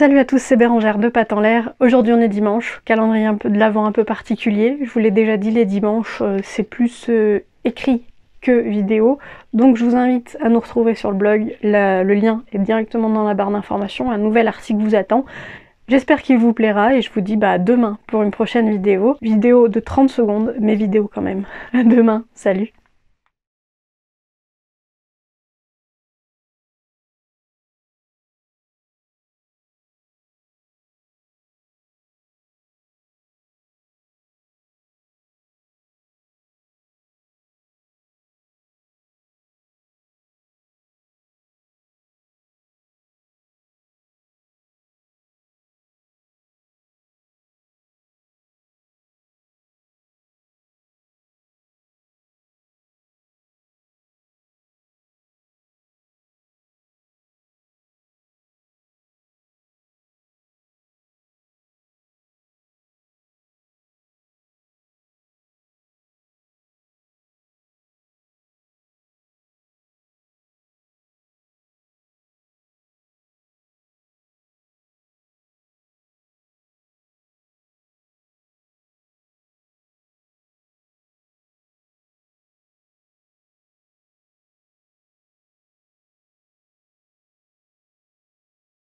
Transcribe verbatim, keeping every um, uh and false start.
Salut à tous, c'est Bérangère de Pattes en l'air. Aujourd'hui on est dimanche, calendrier un peu de l'avant un peu particulier. Je vous l'ai déjà dit, les dimanches euh, c'est plus euh, écrit que vidéo. Donc je vous invite à nous retrouver sur le blog. La, le lien est directement dans la barre d'informations. Un nouvel article vous attend. J'espère qu'il vous plaira et je vous dis bah, à demain pour une prochaine vidéo. Vidéo de trente secondes, mais vidéo quand même. À demain, salut!